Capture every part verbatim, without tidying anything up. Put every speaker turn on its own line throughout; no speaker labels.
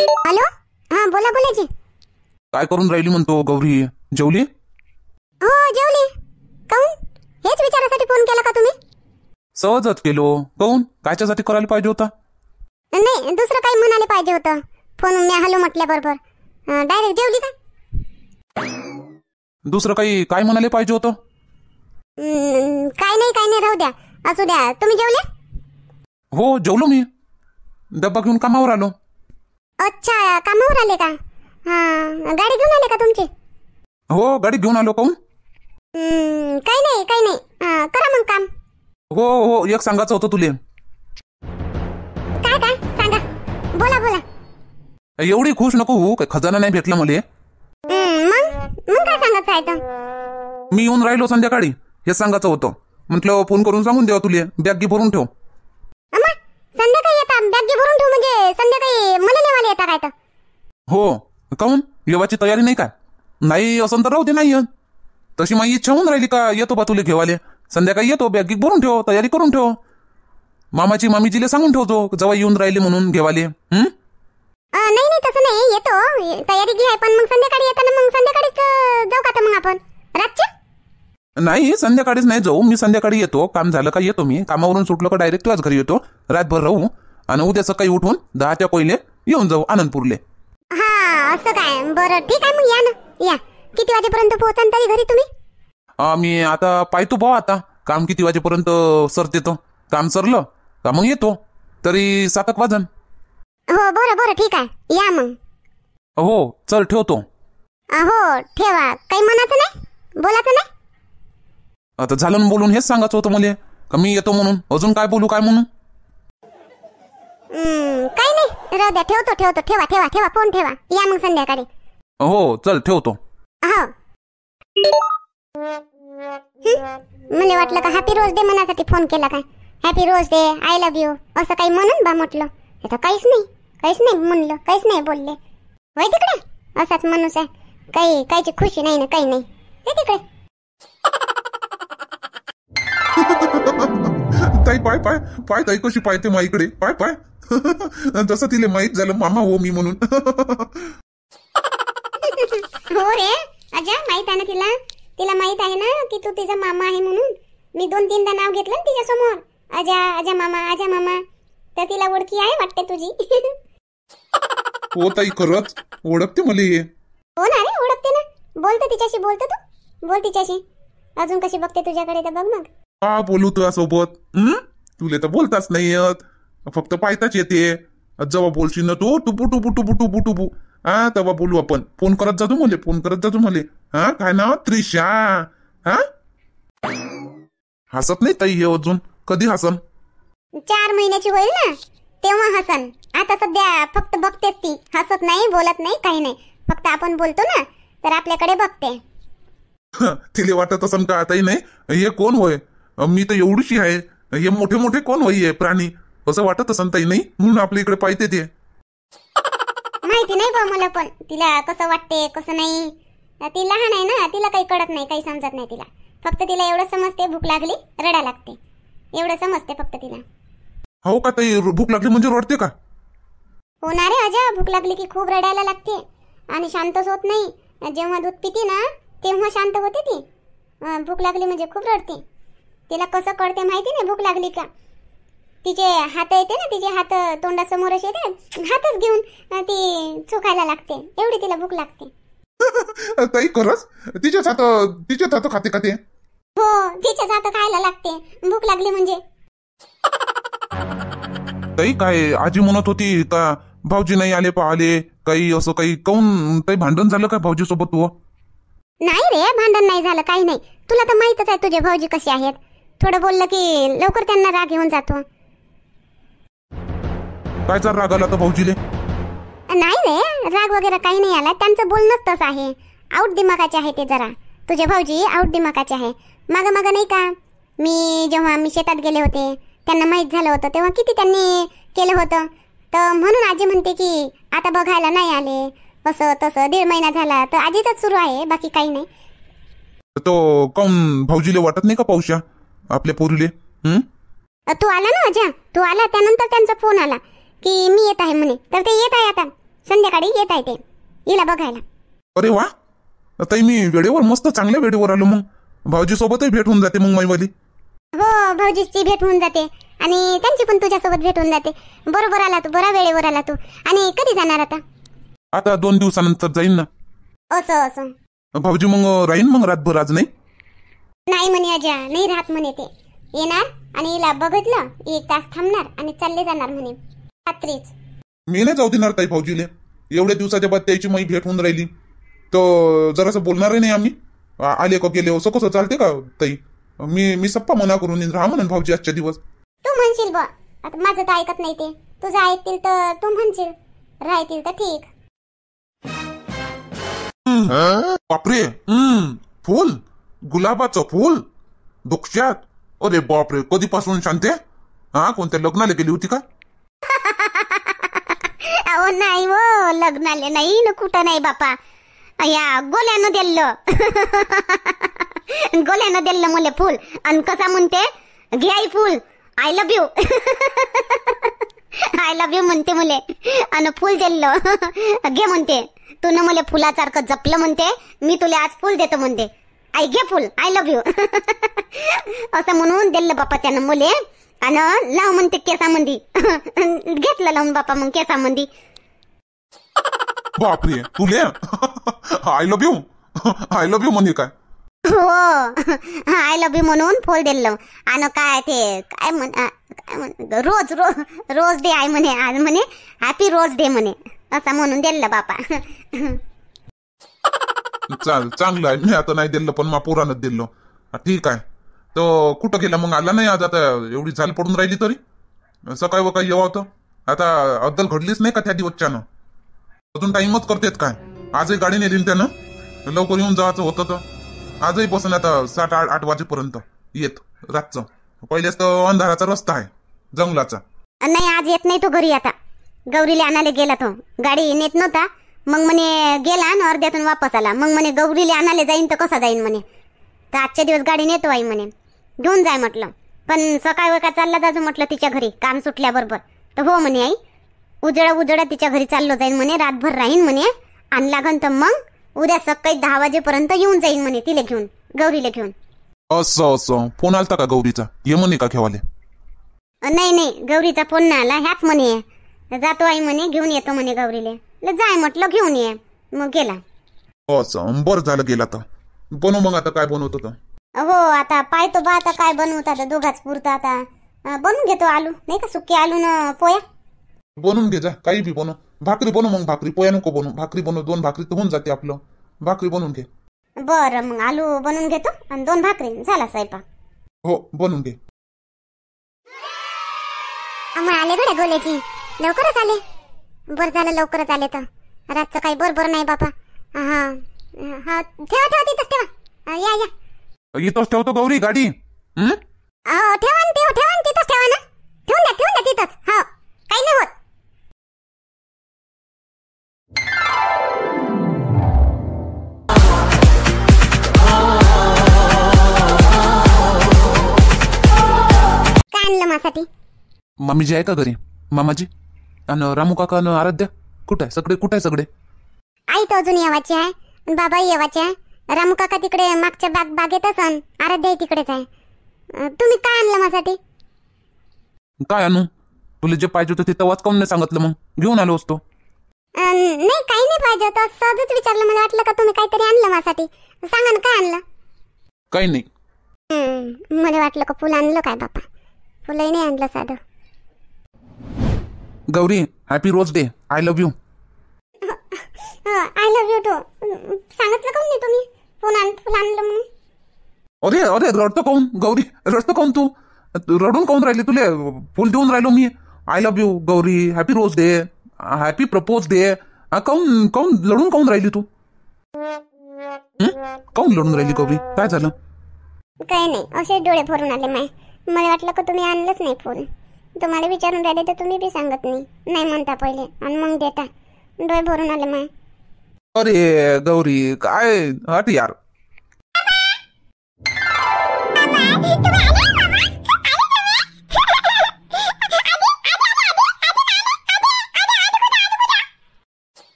Hello, हा बोला बोला जी.
काय करून राहिली म्हणतो गौरी? जेवली?
हो जेवली. काऊन हेच विचारासाठी फोन केला का तुम्ही?
सहजच केलो. काऊन कायच्यासाठी करायला पाहिजे होता?
नाही दुसरं काही म्हणाले पाहिजे होतं. फोन मी हॅलो म्हटल्याबरोबर डायरेक्ट जेवली का?
दुसरं काही काय म्हणाले पाहिजे होतं?
काय नाही काय नाही राहू द्या, असू द्या. तुम्ही जेवले?
हो जेवलो मी. डब्बा घेऊन कामावर आलो.
अच्छा कामावर आले का? हा गाडी घेऊन आले का तुमची?
हो गाडी घेऊन आलो. काऊन?
काही नाही काही नाही. करा मग काम.
हो हो एक सांगायचं होतं तुले.
काय काय सांगा, बोला बोला.
एवढी खुश नको हो, काही खजाना नाही भेटला मले.
मग मग काय सांगायचं आहे तर?
मी येऊन राहिलो संध्याकाळी, हे सांगायचं होतं. म्हटलं फोन करून सांगून द्यावा तुले, बॅग घे भरून ठेव.
अम्मा संध्याकाळी येता बॅग घे भरून ठेव म्हणजे संध्याकाळी मला नेवाले येता काय तर?
हो काऊन येवाची तयारी नाही काय? नाही असं तर राहू दे. नाही तशी माझी इच्छा होऊन राहिली का येतो बा तुले घेवाले. संध्याकाळी येतो, बॅग भरून ठेव, तयारी करून ठेव. मामाची मामीजीले सांगून ठेवतो जेव्हा येऊन राहिले म्हणून घेवाले. हं
नाही नाही तसं नाही, येतो तयारी घे. पण मग संध्याकाळी येताना मग संध्याकाळीच जाऊ का तर मग आपण रातच्या?
नाही संध्याकाळीच नाही जाऊ. मी संध्याकाळी येतो, काम झालं का येतो. मी कामावरून सुटलो का डायरेक्ट तुझ्याच घरी येतो. रातभर राहू आणि उद्या सकाळी उठून दहाच्या पहिले येऊन जाऊ आनंदपूरले.
हा असं काय? बरं ठीक आहे मग या ना. या किती वाजेपर्यंत पोहोचाल तरी घरी तुम्ही?
मी आता पाहतो भाऊ, आता काम किती वाजेपर्यंत सरते तर. काम सरलं का मग येतो, तरी सात एक वाजन.
हो बरं बरं ठीक आहे या मग.
हो चल ठेवतो.
हो ठेवा. काही म्हणायचं नाही, बोलायचं नाही.
आता झालं बोलून हेच सांगायचं होतं मला का मी येतो म्हणून. अजून काय बोलू काय म्हणून?
काही नाही राहू द्या. ठेवतो ठेवतो. ठेवा ठेवा ठेवा फोन ठेवा. या मग संध्याकाळी.
हो चल ठेवतो.
हो. मला वाटलं का हॅपी रोज डे मनासाठी फोन केला काय? Happy rose day, I love you असं काही म्हणून बा म्हटलं. आता काहीच नाही काहीच नाही म्हणलं, काहीच नाही बोलले. होय तिकडे असाच माणूस आहे. काही काहीची खुशी नाही ना काही नाही. हे तिकडे
ताई पाय पाय पाय ताई कशी पाहते माईकडे. पाय पाय जसं तिला माहित झालं मामा हो मी म्हणून.
हो रे अजा माहित आहे ना तिला. तिला माहित आहे ना की तू तिचा मामा आहे म्हणून. मी दोन तीनदा नाव घेतलं ना तिच्या समोर, अजा अजा मामा अजा मामा. तर तिला ओळखी आहे वाटते तुझी.
हो ताई खरंच ओळखते मला हे.
हो ना रे ओळखते ना. बोलतो तिच्याशी, बोलतो तू बोल तिच्याशी. अजून कशी बघते तुझ्याकडे तर बघ मग.
हा बोलू तुझ्या सोबत. तुले तर बोलताच नाही येत, फक्त पायताच येते. जेव्हा बोलशील ना तू टुपू टुपू टुपू टुपू टुपू हा तेव्हा बोलू आपण. फोन करत जातो मले, फोन करत जातो मले. हा काय नाव? त्रिशा. हा हसत नाही ताई हे अजून. कधी हसन?
चार महिन्याची होईल ना तेव्हा हसन. आता सध्या फक्त बघतेच ती, हसत नाही, बोलत नाही, काही नाही. फक्त आपण बोलतो ना तर आपल्याकडे बघते.
तिला वाटत असन का आताही नाही हे कोण होय, मी तर एवढीशी आहे, हे मोठे मोठे कोण होई प्राणी असं वाटत असन ताई नाही, म्हणून आपल्या इकडे पाहते ते.
माहिती नाही बा मला पण तिला कसं वाटते कसं नाही. ती लहान आहे ना, तिला काही कळत नाही, काही समजत नाही तिला. फक्त तिला एवढं समजते भूक लागली रडा लागते, एवढं समजते फक्त तिला.
हो का ताई? भूक लागली म्हणजे रडते का?
होणार रे अजा, भूक लागली की खूप रडायला लागते आणि शांतच होत नाही. जेव्हा दूध पिते ना तेव्हा शांत होते ती. भूक लागली म्हणजे खूप रडते. तिला कसं कळते माहिती नाही भूक लागली का. तिचे हात येते ना, तिचे हात तोंडासमोरच येते, हातच घेऊन ती चुकायला लागते, एवढी तिला भूक लागते.
ताई खरंच तिच्याच हात तिच्याच हात खाते खाते.
हो तिच्याच हात खायला लागते भूक लागली म्हणजे.
ताई काय आजी म्हणत होती का भाऊजी नाही आले पाहिले काही असं काही काऊन काही भांडण झालं का भाऊजी सोबत तू?
नाही रे भांडण नाही झालं, काही नाही. तुला तर माहितच आहे तुझे भाऊजी कसे आहेत. थोडं बोललं की लवकर त्यांना राग येऊन जातो.
कायचा राग आला तर भाऊजीले?
नाही रे राग वगैरे काही नाही आला, त्यांचं बोलणंच तसं आहे. आउट दिमागाचे आहे ते जरा. तुझे भाऊजी आउट दिमागाचे आहे. मागं मागं नाही का मी जेव्हा मी शेतात गेले होते त्यांना माहित झालं होतं तेव्हा किती त्यांनी केलं होतं. तर म्हणून आजी म्हणते की आता बघायला नाही आले असं तसं. दीड महिना झाला तर आजीच सुरू आहे, बाकी काही नाही.
तो काऊन भाऊजीले वाटत नाही का पाऊशा आपल्या पोरीले? तू
आला ना अजा, तू आला त्यानंतर त्यांचा फोन आला की मी येत आहे म्हणे. तर ते येत आहे आता संध्याकाळी येत आहे ते हिला बघायला.
अरे वा, ताई मी वेळेवर मस्त चांगल्या वेळेवर आलो. मग भाऊजी सोबतही भेट होऊन जाते मग माईवाली.
हो, भाऊजीची भेट होऊन जाते आणि त्यांची पण तुझ्यासोबत भेट होऊन जाते. बरोबर आला तू, बरा वेळेवर आला तू. आणि कधी जाणार आता?
आता दोन दिवसानंतर जाईन ना.
असं असं.
भाऊजी मग राहीन मग रातभर आज? नाही
नाही म्हणे अजा, नाही राहत म्हणे. ते येणार आणि हिला बघितलं एक तास थांबणार आणि चालले जाणार म्हणे रात्रीच.
मी नाही जाऊ देणार ताई भाऊजीले. एवढ्या दिवसाच्या बाद त्याची माई भेट होऊन राहिली तर जरासं बोलणार नाही आम्ही. आ- आले का गेले असं कसं चालते का ताई? मी मी सप्पा मना करून राहा म्हणून भाऊजी आजच्या दिवस.
तू म्हणशील बा, आता माझं तर ऐकत नाही ते. तुझं ऐकतील तर तू म्हणशील, राहतील तर ठीक.
बापरे, हम्म फुल, गुलाबाचं फुल डोक्यात. अरे बापरे, कधीपासून शांते? हा, कोणत्या लग्नाला गेली होती का?
अहो नाही हो, लग्नाले नाही न कुठं नाही बापा. या गोल्यानं दिलं गोल्यानं दिलं मला फुल. आणि कसा म्हणते, घे आई फुल, I love you I love you म्हणते मुले. आणि फुल दिलं घे म्हणते. तू न मला फुलासारखं जपलं म्हणते, मी तुला आज फुल देतो म्हणते. आई घे फुल, आय लव्ह यू असं म्हणून दिलं बापा त्यानं मुले. आणि लाव म्हणते केसामंदी घेतलं लावून बापा मग केसामंदी.
बापरे, तुले I love you I love you म्हणजे काय?
हो, आय लव्ह यू म्हणून फुल दिलं. आणि काय ते काय म्हण काय म्हण रोज रोज रोज डे आहे म्हणे आज, म्हणे हॅपी रोज डे म्हणे, असं म्हणून दिलं बापा.
चाल, चांगलं आहे. मी आता नाही दिलं पण मा पोरानच दिलं. ठीक आहे. तो कुठं गेला मग? आला नाही आज? आता एवढी झाल पडून राहिली तरी सकाळी वकाळी येवा होतं. आता अद्दल घडलीच नाही का त्या दिवसच्यानं? अजून टाइमच करतेत काय? आजही गाडी नेली त्यानं, लवकर येऊन जायचं होतं तर आजही बसून आता सात आठ आठ वाजेपर्यंत येत रातचं. पहिलेच तर अंधाराचा रस्ता आहे जंगलाचा.
नाही आज येत नाही तो घरी. आता गौरीला आणायला गेला तो, गाडी नेत नव्हता. मग म्हणे गेला आणि अर्ध्यातून वापस आला. मग म्हणे गौरीला आणायला जाईन तर कसा जाईन म्हणे. तर आजच्या दिवस गाडी नेतो आई म्हणे, घेऊन जाय म्हटलं. पण सकाळी का चालला जायचं म्हटलं तिच्या घरी काम सुटल्याबरोबर. तर हो म्हणे आई, उजळा उजळा तिच्या घरी चाललो जाईन म्हणे, रातभर राहीन म्हणे. आणि लागन तर मग उद्या सकाळी दहा वाजेपर्यंत येऊन जाईन म्हणे तिला घेऊन, गौरीला घेऊन.
असं असं. फोन आलता का गौरीचा? ये म्हणे का घेवाले?
नाही नाही, गौरीचा फोन नाही आला. ह्याच म्हणे जातो आई म्हणे, घेऊन येतो म्हणे गौरीले. जाय म्हटलं घेऊन ये. मग गेला.
असं, बरं झालं गेला तर. बनव मग आता काय बनवतो तर?
हो, आता पाहतो बा आता काय बनवतात दोघाच पुरतं. आता बनवून घेतो आलू, नाही का सुके आलू न पोया.
बनवून घे जा, काही बी बनव. भाकरी बनव मग. भाकरी पोया नको बनव, भाकरी बनव. दोन भाकरी तर होऊन जाते आपलं. भाकरी बनवून घे.
बरं, मग आलू बनवून घेतो आणि दोन भाकरी झाला स्वयंपाक.
हो, बनवून घे.
मग आले गड्या गोल्याची, लवकरच आले. बरं झालं लवकरच आले. तर रातचं काही बरोबर नाही बापा. हा हा, ठेवा ठेवा तिथंच ठेवा. या या,
इथंच ठेवतो गौरी गाडी. हम्म,
हो ठेवा ना, ठेवा ठेवा ना तिथंच ठेवा ना. ठेवून द्या ठेवून द्या तिथंच. हो, काही नाही होत. काय आणलं माझ्यासाठी?
मामीजी आहे का घरी? मामाजी आणि रामू काका आणि आराध्या कुठे आहे? सगळे कुठे आहे सगळे?
आई तर अजून येवाची आहे, बाबाही येवाचे आहे. रामू काका तिकडे मागच्या बाग बागेतच आणि आराध्याही तिकडेच आहे. अं, तुम्ही काय आणलं माझ्यासाठी?
काय आणू? तुला जे पाहिजे होतं ते तेव्हाच काऊन नाही सांगितलं? मग घेऊन आलो असतो.
अं, नाही काही नाही पाहिजे होतं, सहजच विचारलं. मला वाटलं का तुम्ही काहीतरी आणलं माझ्यासाठी. सांगा ना काय आणलं?
काही नाही.
हम्म, मला वाटलं का फुलं आणलं काय बापा. फुलंही नाही आणलं साधं.
Gauri, happy rose day, I love you.
I love you too. सांगितलं काऊन नाही तुम्ही फुल आण फुल आणलं म्हणून?
अरे अरे, रडतो काऊन गौरी? रडतो काऊन तू? रडून काऊन राहिली? तुले फुल देऊन राहिलो मी. I love you Gauri, happy rose day, happy propose day. काऊन काऊन लढून काऊन राहिली तू? काऊन लढून राहिली गौरी? काय झालं?
काही नाही, असे डोळे भरून आले माय. मला वाटलं का तुम्ही आणलंच नाही फुल. तुम्हाला विचारून राहिले तर तुम्ही बी सांगत नाही. नाही म्हणता पहिले आणि मग देता. डोळे भरून आले माय.
अरे गौरी, काय हट यार.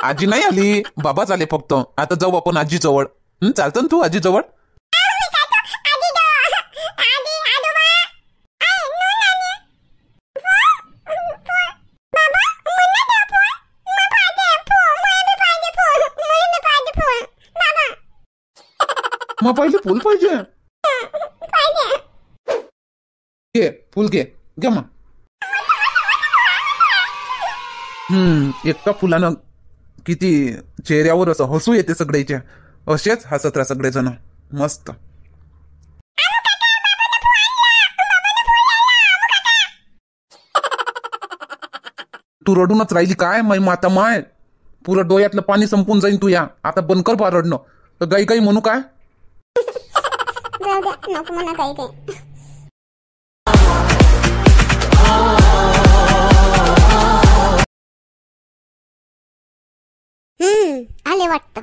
आजी नाही आली, बाबाच आले फक्त. आता जाऊ आपण आजी जवळ. चालतं ना तू आजी जवळ? मग पहिले फुल पाहिजे. घे फुल घे घे मग. हम्म एका फुलानं किती चेहऱ्यावर असं हसू येते सगळ्याच्या. असेच हसत राहा सगळेजण. मस्त. तू रडूनच राहिली काय माई माता माय? पुरं डोळ्यातलं पाणी संपून जाईन तू. या आता बंद कर बा रडणं. तर गाई गाई म्हणू काय?
नको म्हणा काही काही. हम्म आले वाटतं.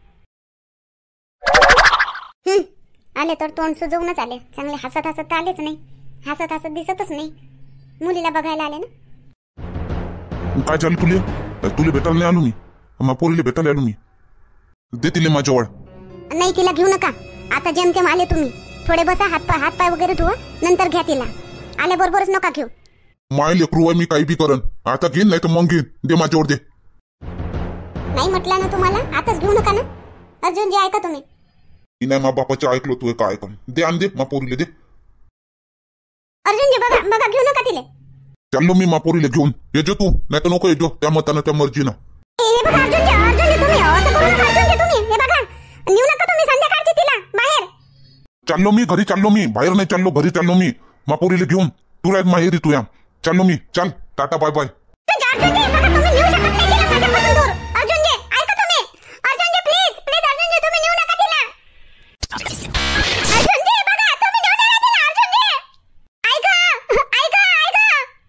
हम्म आले तर तोंड सुजवूनच आले. चांगले हसत हसत तर आलेच नाही. हसत हसत दिसतच नाही. मुलीला बघायला आले ना.
काय झालं तुले? तुले भेटायला नाही आलो मी. मग पोरीला भेटायला आलो मी. दे तिले माझ्याजवळ.
नाही तिला घेऊ नका. आता जेमतेम आले तुम्ही. थोडे बसा. हात पाय हात पाय वगैरे धुवा. नंतर घ्या तिला. आल्या बरोबरच नका घेऊ.
माय लेकरू आहे मी काही बी करन. आता घेईन नाही तर मग घेईन. दे माझ्यावर दे.
नाही म्हटलं ना तुम्हाला. आताच घेऊ नका ना. अर्जुनजी ऐका तुम्ही.
नाही मा बापाचं ऐकलो तू काय ऐकन. दे आण दे मा पोरीला दे.
अर्जुनजी बघा बघा घेऊ नका तिले.
चाललो मी मा पोरीला घेऊन. येजो तू नाही तर नको येजो. त्या मतानं त्या मर्जीनं.
हे बघा अर्जुनजी अर्जुनजी तुम्ही असं करू नका. अर्जुनजी तुम्ही हे बघा नेऊ नका तुम्ही संध्याकाळची तिला बाहेर.
चाललो मी घरी. चाललो मी बाहेर नाही चाललो घरी चाललो मी मा पोरीला घेऊन. तू राहत माहेरी तू या. चाललो मी. चाल टाटा बाय बाय.
अर्जुनजी बघा तुम्ही नेऊ शकत नाही तिला माझ्यापासून दूर. अर्जुनजी ऐका तुम्ही. अर्जुनजी प्लीज प्लीज अर्जुनजी तुम्ही नेऊ नका तिला. अर्जुनजी बघा तुम्ही नेऊ नका तिला. अर्जुनजी ऐका ऐका ऐका.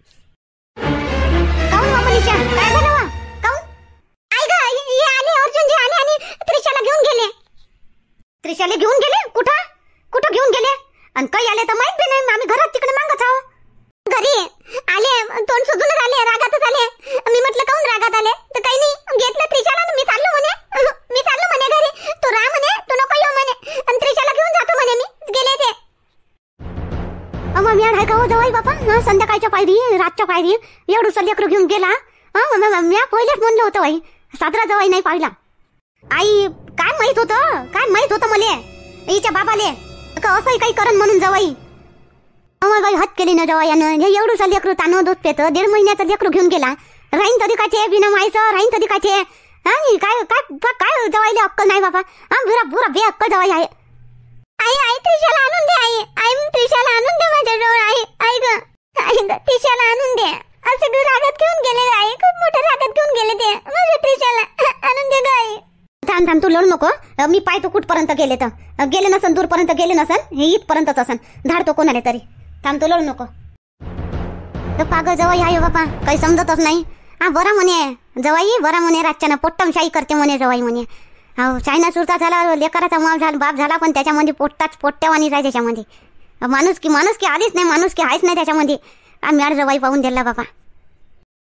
काऊन हो मनीषा काय झालं वा? काऊन? ऐका हे आले अर्जुनजी आले आणि त्रिशाला घेऊन गेले. त्रिशाला घेऊन गेले? कुठं कुठं घेऊन गेले? आणि काही आले तर माहित बी नाही. आम्ही घरात तिकडे मागत आहो. घरी आले तोंड सुजूनच आले. रागातच आले. मी म्हटलं काऊन रागात आले? तर काही नाही घेतलं त्रिशाला. मी चाललो म्हणे. मी चाललो म्हणे घरी. तू राह म्हणे. तू नको येऊ म्हणे. आणि त्रिशाला घेऊन जातो म्हणे मी. गेले ते. अम्मा मी आहे का हो जवाई बापा? संध्याकाळच्या पायरी रातच्या पायरी एवढं लेकरू घेऊन गेला. मी पहिलेच म्हणलं होतं बाई साजरा जवाई नाही पाहिला. आई काय माहित होतं? काय माहित होतं मले हिच्या बाबाले का असंही काही करण म्हणून जवाई. अमर बाई हत केली ना जवायानं. हे एवढं लेकरू तानं दूध पेत. दीड महिन्याचं लेकरू घेऊन गेला. राहीन तरी काचे बिना मायचं राहीन तरी काचे. आणि काय काय काय जवायला अक्कल नाही बाबा. हा बुरा बुरा बे अक्कल जवाई आहे. आई आई त्रिशाला आणून दे. आई आई त्रिशाला आणून दे माझ्याजवळ. आई आई ग आई ग त्रिशाला आणून दे. असं रागात घेऊन गेले. आई खूप मोठ्या रागात घेऊन गेले ते. माझ्या त्रिशाला आणून दे ग आई. थांब थांब तू लढू नको. मी पाहतो कुठपर्यंत गेले तर. गेले नसन दूरपर्यंत गेले नसन. हे इथपर्यंतच असन. धाडतो कोणाला तरी. थांब तू लढू नको. तर पागल जवाई आहे बापा. काही समजतच नाही. हा बरा म्हणे जवाई बरा म्हणे. रातच्यानं पोट्टमशाही करते म्हणे जवाई म्हणे. हो चायना सुरता झाला. लेकराचा माप झाला बाप झाला. पण त्याच्यामध्ये पोट्टाच पोट्ट्यावानीच आहे त्याच्यामध्ये. माणूस की माणूस की आलीच नाही. माणूस की आहेच नाही त्याच्यामध्ये. आम्ही आड जवाई पाहून दिला बापा.